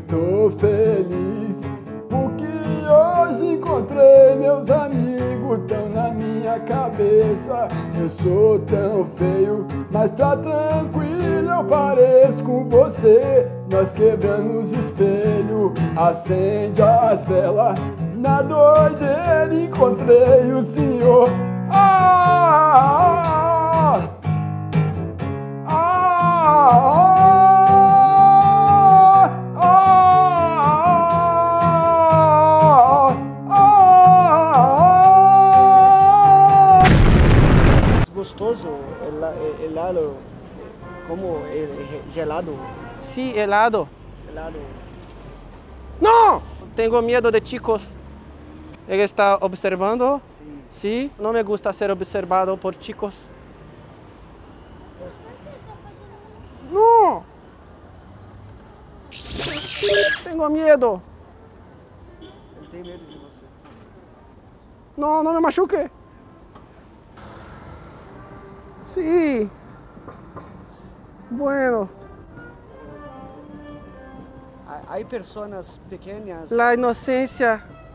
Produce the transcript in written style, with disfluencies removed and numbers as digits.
tô feliz porque hoje encontrei meus amigos, tão na minha cabeça. Eu sou tão feio, mas tá tranquilo, eu pareço com você. Nós quebrando os espelhos, acende as velas, na doideira encontrei o senhor. Gostoso, helado, como gelado. Sí, helado. Helado. ¡No! Tengo miedo de chicos. Él está observando. Sí. Sí, no me gusta ser observado por chicos. ¡No! Tengo miedo. Ele tem medo de você. No, no me machuque. Sí. Bueno, Hay personas pequeñas. la inocencia